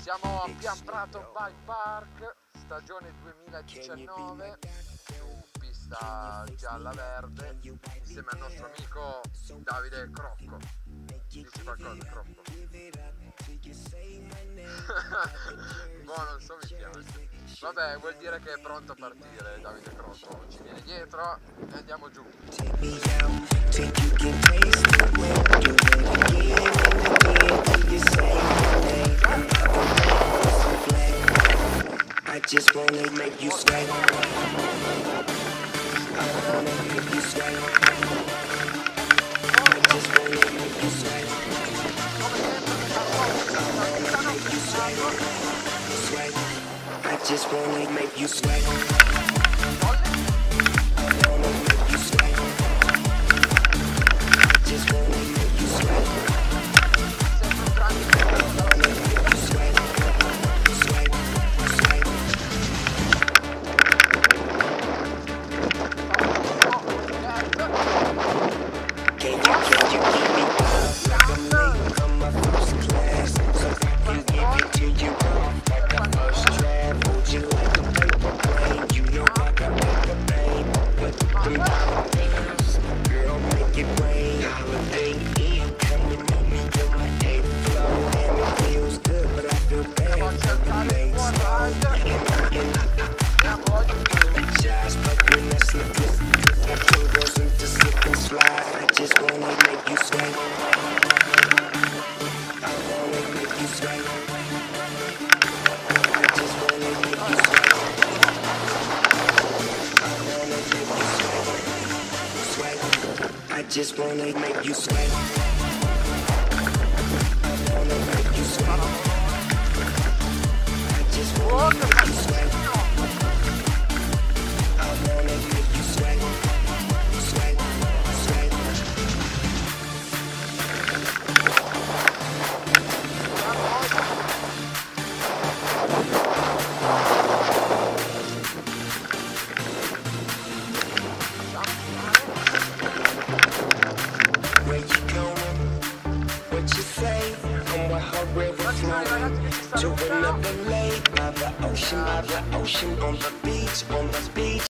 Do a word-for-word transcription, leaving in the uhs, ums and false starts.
Siamo a Pian Prato Bike Park, stagione duemiladiciannove, su pista gialla-verde, insieme al nostro amico Davide Crocco. Dici qualcosa, Crocco? Boh, non so, mi piace. Vabbè, vuol dire che è pronto a partire Davide Crocco. Ci viene dietro e andiamo giù. I just wanna make you sweat. I wanna make you sweat. I just wanna make you sweat. I wanna make you sweat. Sweat. I just wanna make you sweat. I wanna make you sweat. I just wanna make you sweat. I wanna make you sweat. Sweat. Sweat. Can you, can you keep me up like I'm late on my first class? So I can give it to you off like a first draft. Hold you like a paper plane. You know I got paper pain. But them dollar bills, girl, make it rain. Holiday Eve, come and meet me in my eighth floor. And it feels good, but I feel bad for the main slow. And I apologize, but when I slip, I feel goes into slip and slide. I just wanna make you sweat. I wanna make you sweat. I just wanna make you sweat. I wanna make you sweat. Sweat. I just wanna make you sweat. I wanna make you sweat. I just wanna make you sweat. I wanna make you sweat. Sweat. Sweat. Where you going? What you say? I'm with her river flowing to another lake by the ocean, by the ocean, on the beach, on the beach.